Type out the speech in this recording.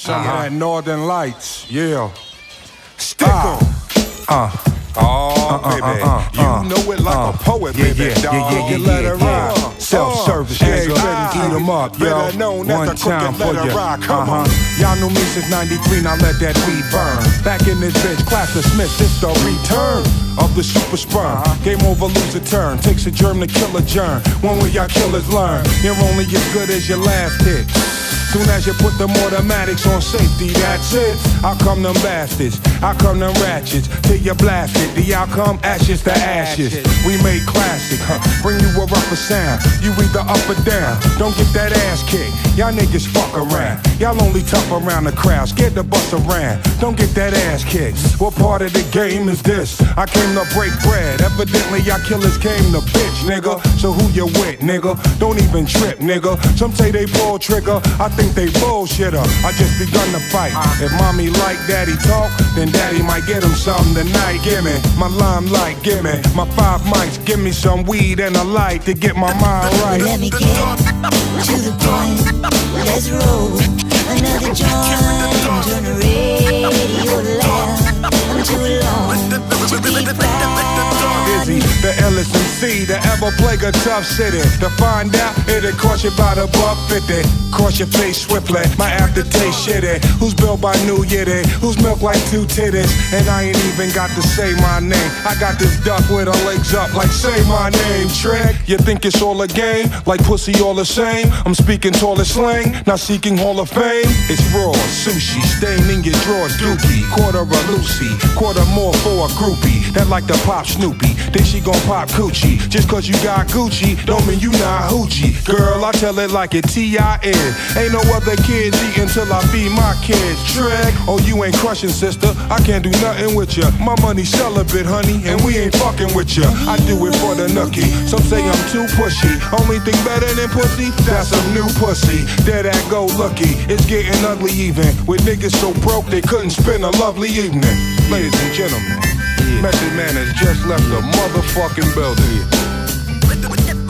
some of that Northern Lights, yeah. Stick 'em. Oh, baby, you know it like a poet, baby, dog. You let her ride. Self-service, nigga, eat 'em up, yo. One time for ya. Y'all knew me since '93, now let that weed burn. Back in this bitch, class of Smith, it's the return of the super sperm. Game over, lose a turn. Takes a germ to kill a germ. One way y'all killers learn. You're only as good as your last hit. Soon as you put them automatics on safety, that's it. Out come them bastards, out come them ratchets, till you blast it. The outcome, ashes to ashes. We make classic, bring you a rougher sound. You either up or down, don't get that ass kicked. Y'all niggas fuck around, y'all only tough around the crowd. Scared to bust around, don't get that ass kicked. What part of the game is this? I came to break bread, evidently y'all killers came to bitch, nigga. So who you with, nigga? Don't even trip, nigga. Some say they pull trigger, I think they bullshitter. I just begun to fight. If mommy like daddy talk, then daddy might get him something tonight. Gimme my limelight, gimme my 5 mics, give me some weed and a light to get my mind right. Let me get to the point. Let's roll another joint. Turn the radio loud. I'm too long to be proud. Izzy, the illest MC to ever plague a tough city. To find out, it'll cost you about $1.50. Cross your face swiftly, my aftertaste shitty. Who's built by New Yiddy? Who's milk like 2 titties? And I ain't even got to say my name. I got this duck with her legs up like say my name, Trick. You think it's all a game? Like pussy all the same? I'm speaking taller slang, not seeking Hall of Fame. It's raw, sushi, stain in your drawers, dookie. Quarter a Lucy, quarter more for a groupie that like to pop Snoopy. Then she gon' pop coochie. Just cause you got Gucci, don't mean you not hoochie. Girl, I tell it like it T.I.N. Ain't no other kids eatin' till I feed my kids. Trick, oh you ain't crushing, sister. I can't do nothing with ya. My money celibate, honey, and we ain't fucking with ya. I do it for the nookie. Some say I'm too pushy. Only thing better than pussy, that's some new pussy. There that go lucky. It's getting ugly even. With niggas so broke they couldn't spend a lovely evening. Ladies and gentlemen, Method Man has just left the motherfucking building.